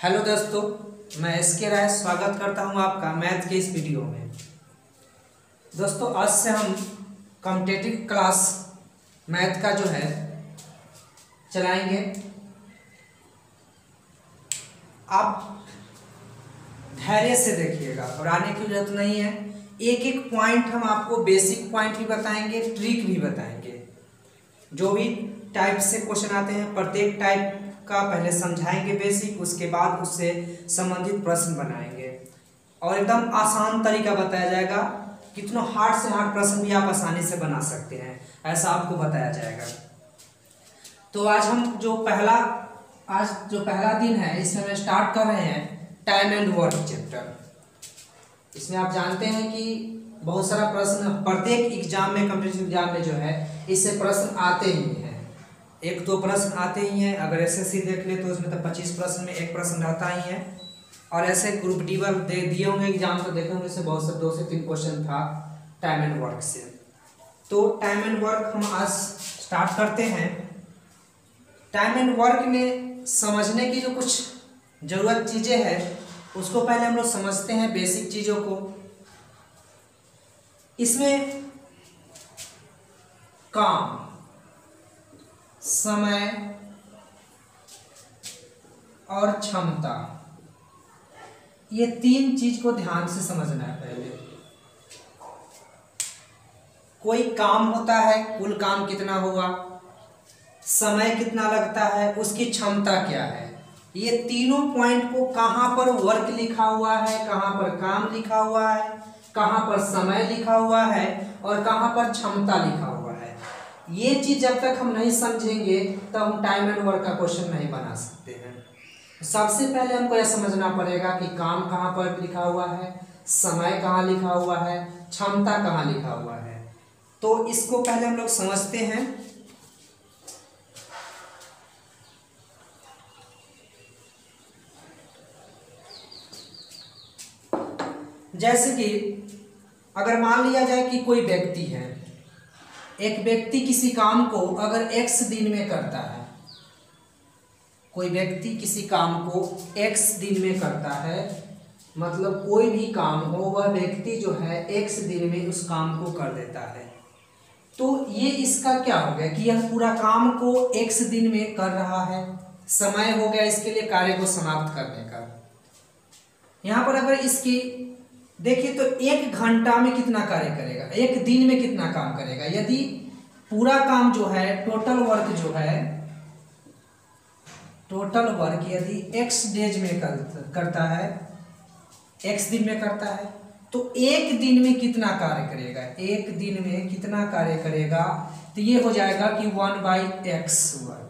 Hello दोस्तों, मैं SK राय स्वागत करता हूं आपका मैथ के इस वीडियो में। दोस्तों, आज से हम कॉम्पिटिटिव क्लास मैथ का जो है चलाएंगे। आप धैर्य से देखिएगा, घबराने की जरूरत नहीं है। एक एक पॉइंट हम आपको बेसिक पॉइंट भी बताएंगे, ट्रिक भी बताएंगे। जो भी टाइप से क्वेश्चन आते हैं प्रत्येक टाइप का पहले समझाएंगे बेसिक, उसके बाद उससे संबंधित प्रश्न बनाएंगे और एकदम आसान तरीका बताया जाएगा। कितना हार्ड से हार्ड प्रश्न भी आप आसानी से बना सकते हैं, ऐसा आपको बताया जाएगा। तो आज जो पहला दिन है, इसमें हम स्टार्ट कर रहे हैं टाइम एंड वर्क चैप्टर। इसमें आप जानते हैं कि बहुत सारा प्रश्न प्रत्येक एग्जाम में, कॉम्पिटिटिव एग्जाम में जो है इससे प्रश्न आते ही हैं। एक दो प्रश्न आते ही हैं। अगर एसएससी देख ले तो उसमें तो 25 प्रश्न में एक प्रश्न रहता ही है। और ऐसे ग्रुप डी वाले दे दिए होंगे एग्जाम तो देखे होंगे, इससे बहुत से 2 से 3 क्वेश्चन था टाइम एंड वर्क से। तो टाइम एंड वर्क हम आज स्टार्ट करते हैं। टाइम एंड वर्क में समझने की जो कुछ ज़रूरत चीज़ें हैं उसको पहले हम लोग समझते हैं, बेसिक चीज़ों को। इसमें काम, समय और क्षमता, ये 3 चीज को ध्यान से समझना है। पहले कोई काम होता है, कुल काम कितना हुआ, समय कितना लगता है, उसकी क्षमता क्या है। ये तीनों पॉइंट को कहां पर वर्क लिखा हुआ है, कहां पर काम लिखा हुआ है, कहां पर समय लिखा हुआ है और कहां पर क्षमता लिखा हुआ है, ये चीज जब तक हम नहीं समझेंगे तब हम टाइम एंड वर्क का क्वेश्चन नहीं बना सकते हैं। सबसे पहले हमको यह समझना पड़ेगा कि काम कहाँ पर लिखा हुआ है, समय कहाँ लिखा हुआ है, क्षमता कहाँ लिखा हुआ है। तो इसको पहले हम लोग समझते हैं। जैसे कि अगर मान लिया जाए कि कोई व्यक्ति है, एक व्यक्ति किसी काम को अगर x दिन में करता है, कोई व्यक्ति किसी काम को x दिन में करता है, मतलब कोई भी काम हो वह व्यक्ति जो है x दिन में उस काम को कर देता है। तो ये इसका क्या हो गया कि यह पूरा काम को x दिन में कर रहा है। समय हो गया इसके लिए कार्य को समाप्त करने का। यहाँ पर अगर इसकी देखिए तो 1 घंटा में कितना कार्य करेगा, 1 दिन में कितना काम करेगा। यदि पूरा काम जो है, टोटल वर्क जो है, टोटल वर्क यदि x डेज में करता है, x दिन में करता है, तो 1 दिन में कितना कार्य करेगा, 1 दिन में कितना कार्य करेगा। तो ये हो जाएगा कि 1/x वर्क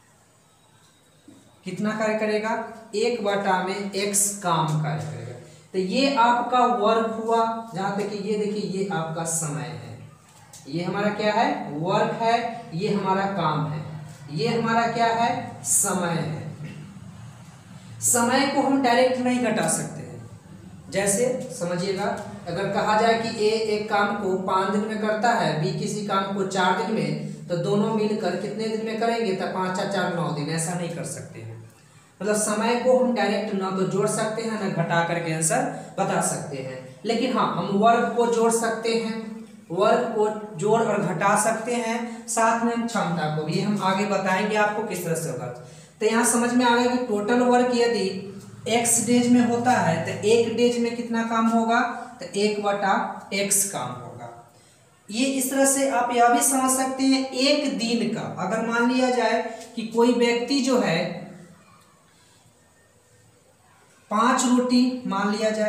कितना कार्य करेगा, 1/x काम कार्य करेगा। तो ये आपका वर्क हुआ। जहां तक कि ये देखिए, ये आपका समय है, ये हमारा क्या है, वर्क है, ये हमारा काम है, ये हमारा क्या है, समय है। समय को हम डायरेक्ट नहीं घटा सकते हैं। जैसे समझिएगा, अगर कहा जाए कि ए एक काम को 5 दिन में करता है, बी किसी काम को 4 दिन में, तो दोनों मिलकर कितने दिन में करेंगे, तो 5 और 4 9 दिन। ऐसा नहीं कर सकते हैं। मतलब समय को हम डायरेक्ट ना तो जोड़ सकते हैं ना घटा करके आंसर बता सकते हैं। लेकिन हाँ, हम वर्क को जोड़ सकते हैं, वर्क को जोड़ और घटा सकते हैं, साथ में हम क्षमता को भी। हम आगे बताएंगे आपको किस तरह से होगा। तो यहाँ समझ में आ गया कि टोटल वर्क यदि x डेज में होता है तो 1 डेज में कितना काम होगा, तो 1/x काम होगा। ये इस तरह से आप यह भी समझ सकते हैं। 1 दिन का अगर मान लिया जाए कि कोई व्यक्ति जो है 5 रोटी मान लिया जाए,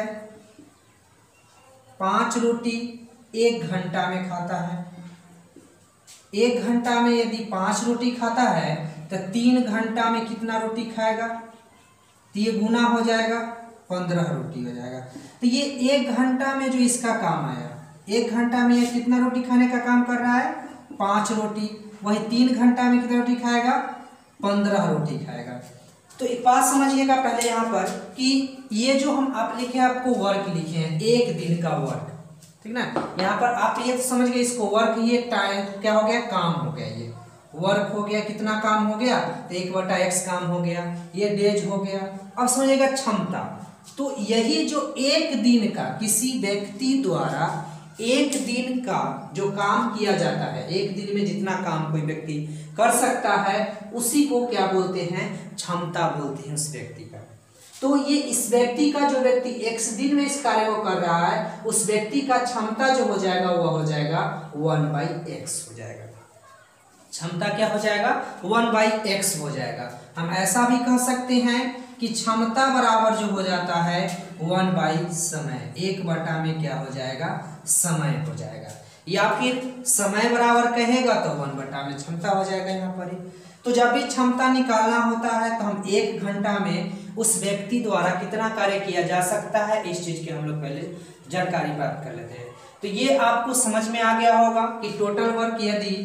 5 रोटी 1 घंटा में खाता है। 1 घंटा में यदि 5 रोटी खाता है तो 3 घंटा में कितना रोटी खाएगा, तो ये गुना हो जाएगा, 15 रोटी हो जाएगा। तो ये 1 घंटा में जो इसका काम आया, 1 घंटा में ये कितना रोटी खाने का काम कर रहा है, 5 रोटी। वही 3 घंटा में कितना रोटी खाएगा, 15 रोटी खाएगा। तो एक बात समझिएगा पहले यहाँ पर कि ये जो हम आप लिखे, आपको वर्क लिखे हैं, 1 दिन का वर्क, ठीक ना। यहाँ पर आप ये तो समझ गए इसको वर्क, ये टाइम क्या हो गया, काम हो गया ये। वर्क हो गया, कितना काम हो गया, तो 1/x काम हो गया, ये डेज हो गया। अब समझिएगा क्षमता, तो यही जो एक दिन का किसी व्यक्ति द्वारा एक दिन का जो काम किया जाता है, एक दिन में जितना काम कोई व्यक्ति कर सकता है, उसी को क्या बोलते हैं, क्षमता बोलते हैं उस व्यक्ति का। तो ये इस व्यक्ति का, जो व्यक्ति x दिन में इस कार्य को कर रहा है, उस व्यक्ति का क्षमता जो हो जाएगा वह हो जाएगा 1/x हो जाएगा। क्षमता क्या हो जाएगा, 1/x हो जाएगा। हम ऐसा भी कह सकते हैं कि क्षमता बराबर जो हो जाता है 1/समय, 1 में क्या हो जाएगा, समय हो जाएगा। या फिर समय बराबर कहेगा तो 1 में क्षमता हो जाएगा यहाँ पर ही। तो जब भी क्षमता निकालना होता है तो हम 1 घंटा में उस व्यक्ति द्वारा कितना कार्य किया जा सकता है, इस चीज की हम लोग पहले जानकारी प्राप्त कर लेते हैं। तो ये आपको समझ में आ गया होगा कि टोटल वर्क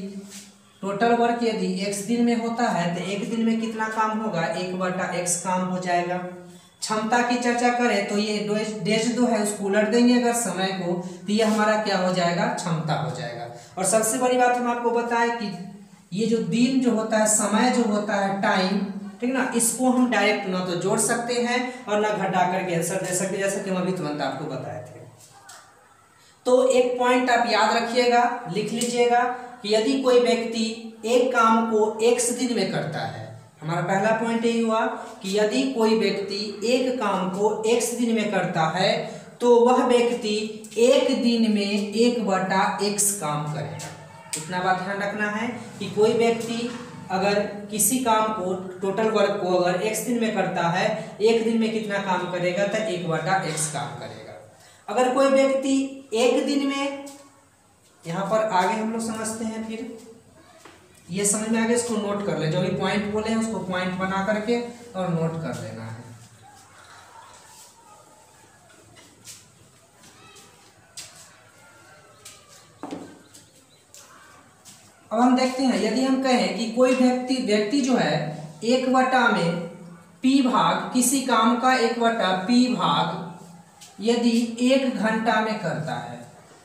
यदि x दिन में होता है तो एक दिन में कितना काम होगा, 1/x काम हो जाएगा। क्षमता की चर्चा करें तो ये डेज जो है उसको उलट देंगे अगर समय को, तो ये हमारा क्या हो जाएगा, क्षमता हो जाएगा। और सबसे बड़ी बात हम आपको बताएं कि ये जो दिन जो होता है, समय जो होता है, टाइम, ठीक ना, इसको हम डायरेक्ट ना तो जोड़ सकते हैं और ना घटा करके आंसर दे सकते, जैसा कि हम अभी तुरंत आपको बताए थे। तो एक पॉइंट आप याद रखिएगा, लिख लीजिएगा कि यदि कोई व्यक्ति एक काम को x दिन में करता है, हमारा पहला पॉइंट यही हुआ कि यदि कोई व्यक्ति एक काम को x दिन में करता है तो वह व्यक्ति एक दिन में 1/x काम करेगा। इतना बात ध्यान रखना है कि कोई व्यक्ति अगर किसी काम को, टोटल वर्क को अगर x दिन में करता है, एक दिन में कितना काम करेगा, तो 1/x काम करेगा। अगर कोई व्यक्ति एक दिन में, यहाँ पर आगे हम लोग समझते हैं, फिर ये समझ में आगे, इसको नोट कर ले, जो भी पॉइंट बोले हैं उसको पॉइंट बना करके और नोट कर लेना है। अब हम देखते हैं, यदि हम कहें कि कोई व्यक्ति जो है 1 में p भाग, किसी काम का 1/p भाग यदि 1 घंटा में करता है,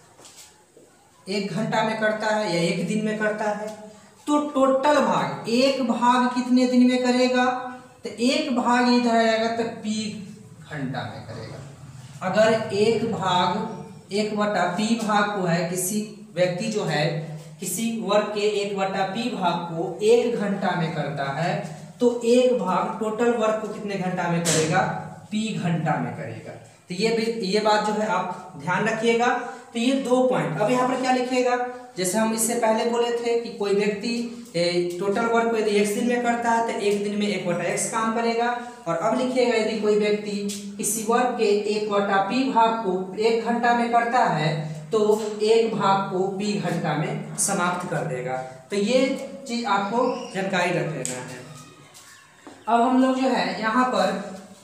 1 घंटा में करता है या एक दिन में करता है, तो टोटल भाग, एक भाग कितने दिन में करेगा, तो एक भाग इधर आएगा तो p घंटा में करेगा। अगर एक भाग 1/p भाग को है, किसी व्यक्ति जो है किसी वर्क के 1/p भाग को 1 घंटा में करता है, तो एक भाग टोटल वर्क को कितने घंटा में करेगा, p घंटा में करेगा। तो ये बात जो है आप ध्यान रखिएगा। तो ये 2 पॉइंट। अब यहाँ पर क्या लिखिएगा, जैसे हम इससे पहले बोले थे कि कोई व्यक्ति टोटल वर्क को यदि x दिन में करता है तो एक दिन में 1/x काम करेगा। और अब लिखिएगा यदि कोई व्यक्ति किसी वर्क के 1/p भाग को 1 घंटा में करता है तो एक भाग को p घंटा में समाप्त कर देगा। तो ये चीज आपको जानकारी रख लेना है। अब हम लोग जो है यहाँ पर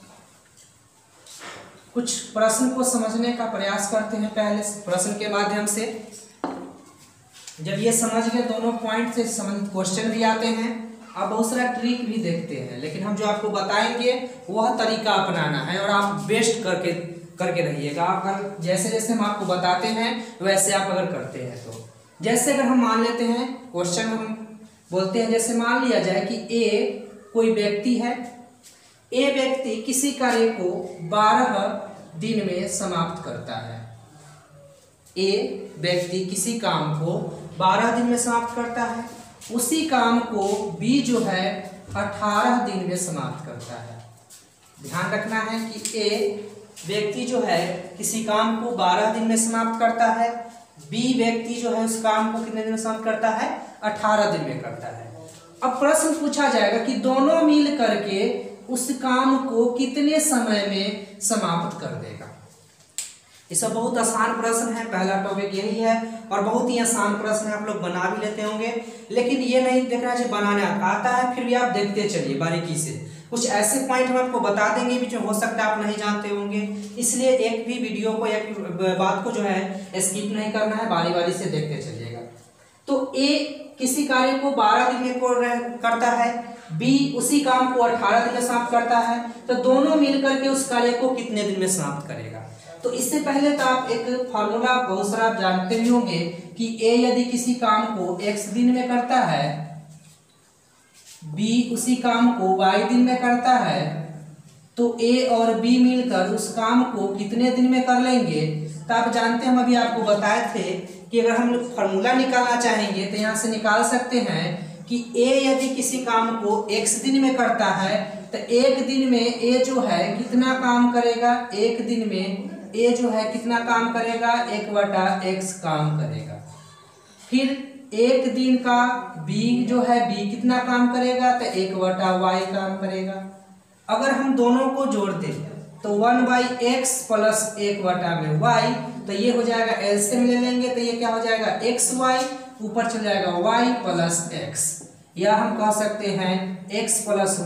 कुछ प्रश्न को समझने का प्रयास करते हैं। पहले प्रश्न के माध्यम से जब ये समझ गए दोनों पॉइंट से संबंधित क्वेश्चन भी आते हैं, आप बहुत सारा ट्रिक भी देखते हैं, लेकिन हम जो आपको बताएंगे वह तरीका अपनाना है और आप बेस्ट करके रहिएगा। आप अगर जैसे जैसे हम आपको बताते हैं वैसे आप अगर करते हैं तो, जैसे अगर हम मान लेते हैं क्वेश्चन, हम बोलते हैं जैसे मान लिया जाए कि ए कोई व्यक्ति है, ए व्यक्ति किसी कार्य को 12 दिन में समाप्त करता है। ए व्यक्ति किसी काम को 12 दिन में समाप्त करता है, उसी काम को बी जो है 18 दिन में समाप्त करता है। ध्यान रखना है कि ए व्यक्ति जो है किसी काम को 12 दिन में समाप्त करता है, बी व्यक्ति जो है उस काम को कितने दिन में समाप्त करता है, 18 दिन में करता है। अब प्रश्न पूछा जाएगा कि दोनों मिल करके उस काम को कितने समय में समाप्त कर देगा। ये सब बहुत आसान प्रश्न है, पहला टॉपिक यही है और बहुत ही आसान प्रश्न है, आप लोग बना भी लेते होंगे, लेकिन ये नहीं देखना चाहिए बनाने आता है, फिर भी आप देखते चलिए बारीकी से। कुछ ऐसे पॉइंट हम आपको बता देंगे भी जो हो सकता है आप नहीं जानते होंगे, इसलिए एक भी वीडियो को या बात को जो है स्किप नहीं करना है, बारी बारी से देखते चलिएगा। तो ए किसी कार्य को 12 दिन में करता है, बी उसी काम को 18 दिन में समाप्त करता है, तो दोनों मिलकर के उस कार्य को कितने दिन में समाप्त करेगा। तो इससे पहले तो आप एक फार्मूला बहुत सारा आप जानते भी होंगे कि ए यदि किसी काम को x दिन में करता है बी उसी काम को y दिन में करता है तो a और b मिलकर उस काम को कितने दिन में कर लेंगे। तो आप जानते हैं, हम अभी आपको बताए थे कि अगर हम फॉर्मूला निकालना चाहेंगे तो यहाँ से निकाल सकते हैं कि a यदि किसी काम को x दिन में करता है तो एक दिन में a जो है कितना काम करेगा, एक दिन में a जो है कितना काम करेगा, 1/x काम करेगा। फिर एक दिन का b जो है b कितना काम करेगा, तो 1/y काम करेगा। अगर हम दोनों को जोड़ दें तो 1/x प्लस 1/y, तो ये हो जाएगा एलसीएम ले लेंगे तो ये क्या हो जाएगा xy, ऊपर चल जाएगा y प्लस x, या हम कह सकते हैं x प्लस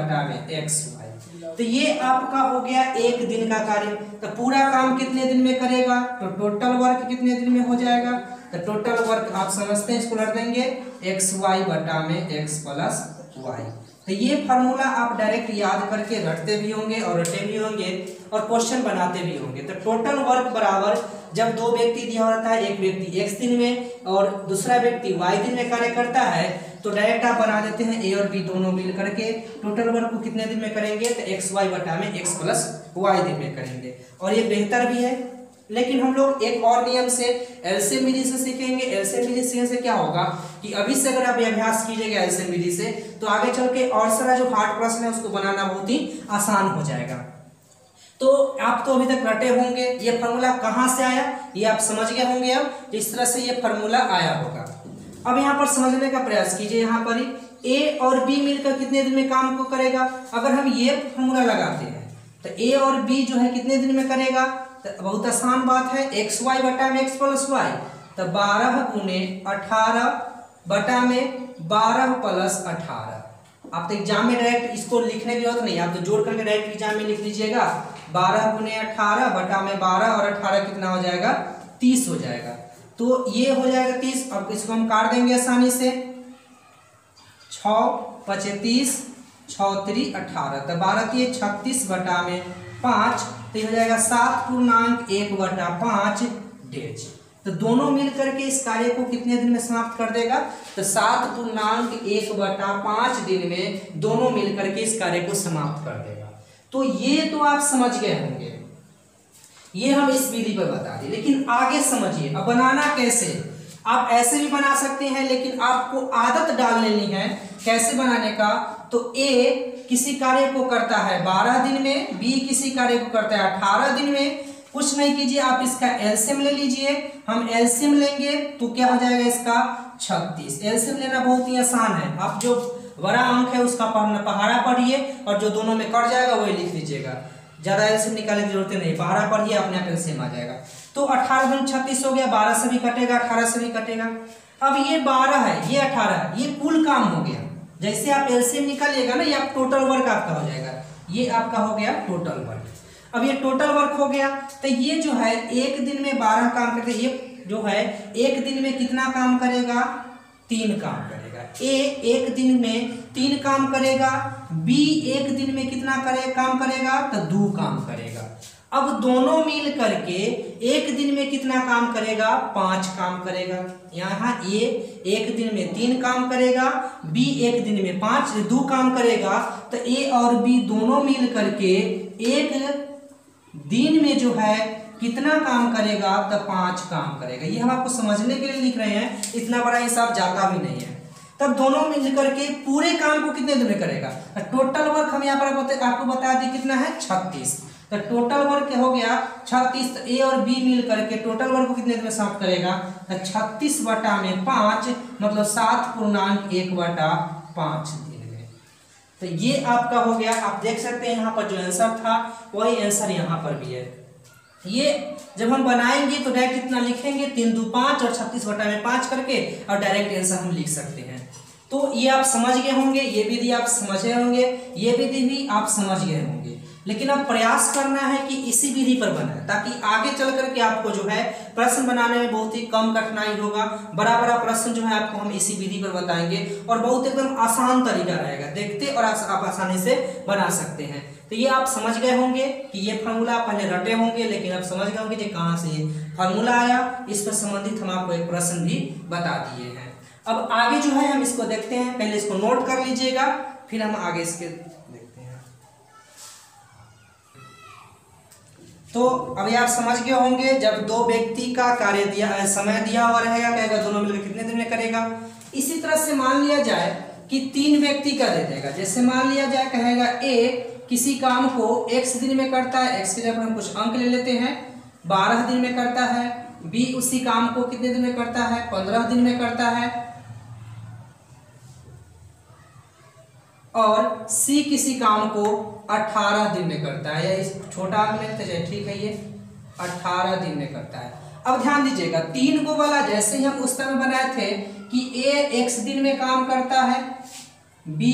y/xy। तो ये आपका हो गया एक दिन का कार्य। तो पूरा काम कितने दिन में करेगा, तो टोटल वर्क कितने दिन में हो जाएगा, तो टोटल वर्क आप समझते हैं, इसको रख देंगे xy/x प्लस y। तो ये फार्मूला आप डायरेक्ट याद करके रटते भी होंगे और रटे भी होंगे और क्वेश्चन बनाते भी होंगे। तो टोटल वर्क बराबर, जब दो व्यक्ति दिया होता है, एक व्यक्ति x दिन में और दूसरा व्यक्ति y दिन में कार्य करता है, तो डायरेक्ट आप बना देते हैं a और b दोनों मिल करके टोटल वर्क को कितने दिन में करेंगे, तो xy/x प्लस y दिन में करेंगे। और ये बेहतर भी है, लेकिन हम लोग एक और नियम से एलसीएम विधि से सीखेंगे। एलसीएम विधि सीखने से क्या होगा कि अभी से अगर आप अभ्यास कीजिएगा एलसीएम विधि से, तो आगे चल के और सारा जो हार्ड प्रश्न है उसको बनाना बहुत ही आसान हो जाएगा। तो आप तो अभी तक रटे होंगे, ये फार्मूला कहाँ से आया ये आप समझ गए होंगे। अब जिस तरह से ये फार्मूला आया होगा, अब यहाँ पर समझने का प्रयास कीजिए। यहाँ पर ए और बी मिलकर कितने दिन में काम को करेगा। अगर हम ये फार्मूला लगाते हैं तो ए और बी जो है कितने दिन में करेगा, तो बहुत आसान बात है, xy/x प्लस y, तो 12 गुने 18 बटा में 12 प्लस 18। आप तो एग्जाम में डायरेक्ट इसको लिखने की जरूरत नहीं, आप तो जोड़ करके डायरेक्ट एग्जाम में लिख लीजिएगा। 12 गुने 18 बटा में 12 और 18 कितना हो जाएगा, 30 हो जाएगा। तो ये हो जाएगा 30। अब इसको हम काट देंगे आसानी से, 6 × 25 6 3 18, तो 12 3 36 बटा में 5, तो ये हो जाएगा 7.1/5 डेज। तो दोनों मिलकर के इस कार्य को कितने दिन में समाप्त कर देगा, तो 7.1/5 दिन में दोनों मिलकर के इस कार्य को समाप्त कर देगा। तो ये तो आप समझ गए होंगे, ये हम इस विधि पर बता दें। लेकिन आगे समझिए अब बनाना कैसे। आप ऐसे भी बना सकते हैं, लेकिन आपको आदत डाल लेनी है कैसे बनाने का। तो ए किसी कार्य को करता है 12 दिन में, बी किसी कार्य को करता है 18 दिन में। कुछ नहीं कीजिए, आप इसका एलसीएम ले लीजिए। हम एलसीएम लेंगे तो क्या हो जाएगा इसका 36। एलसीएम लेना बहुत ही आसान है, आप जो बड़ा अंक है उसका पहाड़ा पढ़िए और जो दोनों में कट जाएगा वही लिख लीजिएगा। ज्यादा एलसीएम निकालने की जरूरत नहीं, पहाड़ा पढ़िए अपने आप एलसीएम आ जाएगा। तो 18 गुना 36 हो गया, 12 से भी कटेगा 18 से भी कटेगा। अब ये 12 है, ये 18 है, ये कुल काम हो गया। जैसे आप एलसीएम निकालिएगा ना, ये आप टोटल वर्क आपका हो जाएगा। ये आपका हो गया टोटल वर्क। अब ये टोटल वर्क हो गया, तो ये जो है एक दिन में 12 काम करते, ये जो है एक दिन में कितना काम करेगा, 3 काम करेगा। ए एक दिन में 3 काम करेगा, बी एक दिन में कितना काम करेगा, तो 2 काम करेगा। अब दोनों मिल करके एक दिन में कितना काम करेगा, 5 काम करेगा। यहाँ ए एक दिन में 3 काम करेगा, बी एक दिन में 2 काम करेगा। तो ए और बी दोनों मिल करके एक दिन में जो है कितना काम करेगा, तो 5 काम करेगा। ये हम आपको समझने के लिए लिख रहे हैं, इतना बड़ा हिसाब जाता भी नहीं है। तब दोनों मिल करके पूरे काम को कितने दिन में करेगा। टोटल वर्क हम यहाँ पर आपको बता दें कितना है, 36। तो टोटल वर्क हो गया 36। तो ए और बी मिल करके टोटल वर्क को कितने दिन में समाप्त करेगा, तो 36 बटा में 5, मतलब 7.1/5 दिन में। तो ये आपका हो गया। आप देख सकते हैं यहाँ पर जो आंसर था वही आंसर यहाँ पर भी है। ये जब हम बनाएंगे तो डायरेक्ट इतना लिखेंगे, 3 2 5 और 36 बटा में 5 करके, और डायरेक्ट आंसर हम लिख सकते हैं। तो ये आप समझ गए होंगे, ये विधि आप समझे होंगे, ये विधि भी आप समझ गए होंगे। लेकिन अब प्रयास करना है कि इसी विधि पर बनाए, ताकि आगे चल करके आपको जो है प्रश्न बनाने में बहुत ही कम कठिनाई होगा। बड़ा बड़ा प्रश्न जो है आपको हम इसी विधि पर बताएंगे और बहुत एकदम आसान तरीका रहेगा, देखते और आप आसानी से बना सकते हैं। तो ये आप समझ गए होंगे कि ये फार्मूला पहले रटे होंगे, लेकिन आप समझ गए होंगे कि कहाँ से ये फार्मूला आया। इस पर संबंधित हम आपको एक प्रश्न भी बता दिए हैं। अब आगे जो है हम इसको देखते हैं, पहले इसको नोट कर लीजिएगा, फिर हम आगे इसके देखते हैं। तो अभी आप समझ गए होंगे, जब दो व्यक्ति का कार्य दिया, समय दिया हुआ रहेगा, कहेगा दोनों मिलकर कितने दिन में करेगा। इसी तरह से मान लिया जाए कि 3 व्यक्ति का दे देगा, जैसे मान लिया जाए कहेगा ए किसी काम को x दिन में करता है, x की जगह हम कुछ अंक ले लेते हैं, 12 दिन में करता है। b उसी काम को कितने दिन में करता है, 15 दिन में करता है। और c किसी काम को 18 दिन में करता है, या इस छोटा अंक लेते हैं, ठीक है, ये 18 दिन में करता है। अब ध्यान दीजिएगा, 3 को वाला जैसे ही हम उस समय बनाए थे कि a x दिन में काम करता है, b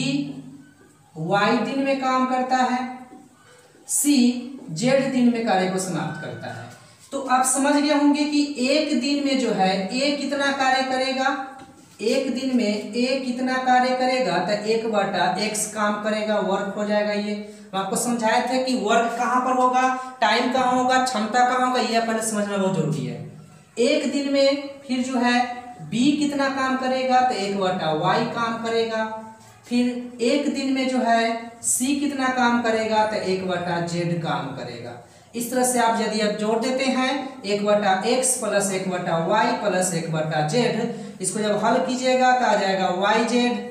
y दिन में काम करता है, c z दिन में कार्य को समाप्त करता है। तो आप समझ गए होंगे कि एक दिन में जो है a कितना कार्य करेगा, एक दिन में a कितना कार्य करेगा, तो 1/x काम करेगा, वर्क हो जाएगा। ये हम आपको समझाए थे कि वर्क कहाँ पर होगा, टाइम कहाँ होगा, क्षमता कहाँ होगा, ये पहले समझना बहुत जरूरी है। एक दिन में फिर जो है b कितना काम करेगा, तो 1/y काम करेगा। फिर एक दिन में जो है c कितना काम करेगा, तो 1/z काम करेगा। इस तरह से आप यदि आप जोड़ देते हैं 1/x plus 1/y plus 1/z, इसको जब हल कीजिएगा तो आ जाएगा yz,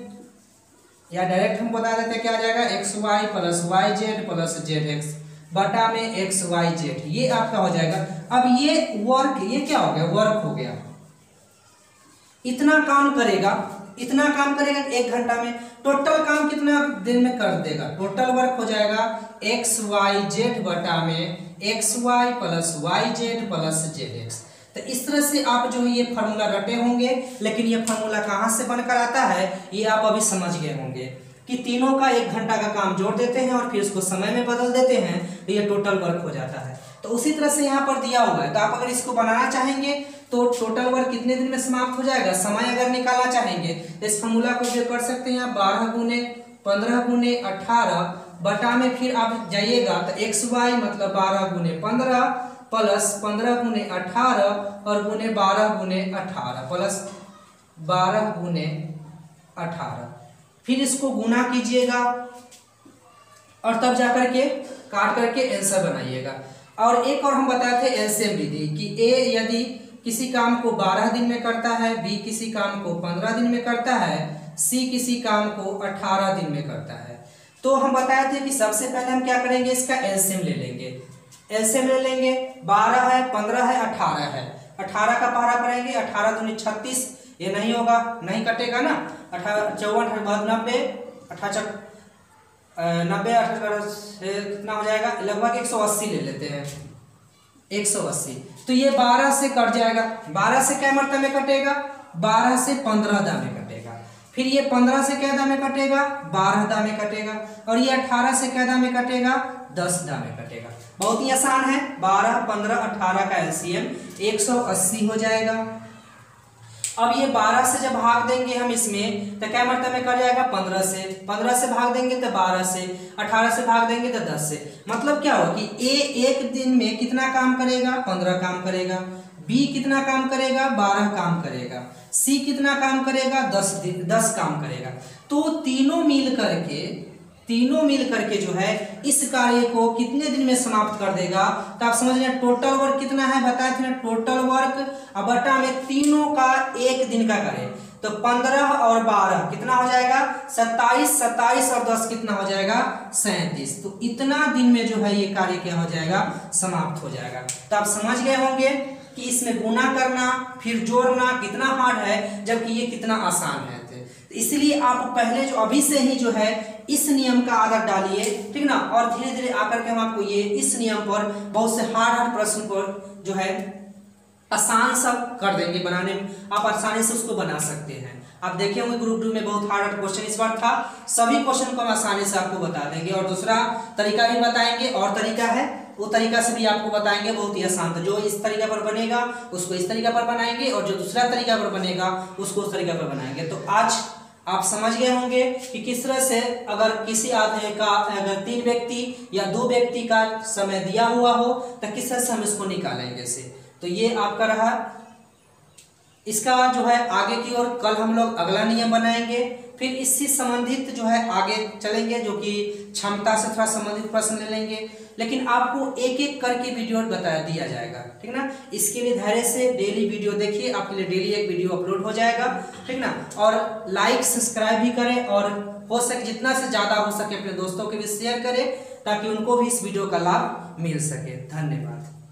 या डायरेक्ट हम बता देते हैं क्या आ जाएगा, xy plus yz plus zx बटा में xyz, ये आपका हो जाएगा। अब ये वर्क, ये क्या हो गया, वर्क हो गया। इतना काम करेगा, इतना काम करेगा 1 घंटा में। टोटल काम कितना दिन में कर देगा, टोटल वर्क हो जाएगा xyz बटा में xy plus yz plus zx। तो इस तरह से आप जो है ये फार्मूला रटे होंगे, लेकिन ये फार्मूला कहाँ से बनकर आता है ये आप अभी समझ गए होंगे कि तीनों का 1 घंटा का काम जोड़ देते हैं और फिर उसको समय में बदल देते हैं, तो ये टोटल वर्क हो जाता है। तो उसी तरह से यहाँ पर दिया हुआ है, तो आप अगर इसको बनाना चाहेंगे तो टोटल वर्क कितने दिन में समाप्त हो जाएगा, समय अगर निकालना चाहेंगे तो इस फॉर्मूला को उपयोग कर सकते हैं। 12 गुने 15 गुने 18 बटा में फिर आप जाइएगा तो xy मतलब 12 गुने 15 प्लस 15 गुने 18 और गुने 12 गुने 18 प्लस 12 गुने 18, फिर इसको गुना कीजिएगा और तब जाकर के काट करके आंसर बनाइएगा। और एक और हम बताए थे एलसीएम विधि कि a यदि किसी काम को 12 दिन में करता है, b किसी काम को 15 दिन में करता है, c किसी काम को 18 दिन में करता है। तो हम बताए थे कि सबसे पहले हम क्या करेंगे, इसका एलसीएम ले लेंगे। एलसीएम ले लेंगे, 12 है, 15 है, 18 है, 18 का पहाड़ा करेंगे, 18 दूनी 36, ये नहीं होगा, नहीं कटेगा ना, 18 54 90 18 90 18 से कितना हो जाएगा, लगभग 180 ले लेते हैं, 180। तो ये 12 से कट जाएगा, 12 से क्या मरतबे में कटेगा, 12 से 15 दा में कटेगा, फिर ये 15 से क्या दा में कटेगा, 12 दा में कटेगा, और ये 18 से क्या दा में कटेगा, 10 दा में कटेगा। बहुत ही आसान है, 12 15 18 का एलसीएम 180 हो जाएगा। अब ये 12 से जब भाग देंगे हम इसमें तो क्या मरतबे में कट जाएगा, 15 से, 15 से भाग देंगे तो 12 से, 18 से भाग देंगे तो 10 से। मतलब क्या हो कि ए एक दिन में कितना काम करेगा, 15 काम करेगा, बी कितना काम करेगा, 12 काम करेगा, सी कितना काम करेगा, 10 काम करेगा। तो तीनों मिल करके जो है इस कार्य को कितने दिन में समाप्त कर देगा। तो आप समझ रहे हैं टोटल वर्क कितना है, बताए थे ना, टोटल वर्क अब बटा में तीनों का 1 दिन का करें तो 15 और 12 कितना हो जाएगा, 27, 27 और 10 कितना हो जाएगा, 37। तो इतना दिन में जो है ये कार्य क्या हो जाएगा, समाप्त हो जाएगा। तो आप समझ गए होंगे कि इसमें गुना करना फिर जोड़ना कितना हार्ड है, जबकि ये कितना आसान है। इसलिए आप पहले जो अभी से ही जो है इस नियम का आदत डालिए, ठीक ना, और धीरे धीरे आकर के हम आपको ये इस नियम पर बहुत से हार्ड प्रश्न पर जो है आसान सब कर देंगे बनाने में, आप आसानी से उसको बना सकते हैं। आप देखे होंगे ग्रुप 2 में बहुत हार्ड क्वेश्चन इस बार था, सभी क्वेश्चन को हम आसानी से आपको बता देंगे। और दूसरा तरीका भी बताएंगे, और तरीका है वो तरीका से भी आपको बताएंगे, बहुत ही आसान था। जो इस तरीका पर बनेगा उसको इस तरीका पर बनाएंगे, और जो दूसरा तरीका पर बनेगा उसको उस तरीका पर बनाएंगे। तो आज आप समझ गए होंगे कि किस तरह से अगर किसी आदमी का अगर 3 व्यक्ति या 2 व्यक्ति का समय दिया हुआ हो तो किस तरह से हम इसको निकालेंगे से। तो ये आपका रहा इसका बाद जो है आगे की ओर कल हम लोग अगला नियम बनाएंगे, फिर इससे संबंधित जो है आगे चलेंगे, जो कि क्षमता से थोड़ा संबंधित प्रश्न ले लेंगे, लेकिन आपको एक एक करके वीडियो बता दिया जाएगा, ठीक ना। इसके लिए धैर्य से डेली वीडियो देखिए, आपके लिए डेली एक वीडियो अपलोड हो जाएगा, ठीक ना। और लाइक सब्सक्राइब भी करें, और हो सके जितना से ज़्यादा हो सके अपने दोस्तों के भी शेयर करें, ताकि उनको भी इस वीडियो का लाभ मिल सके। धन्यवाद।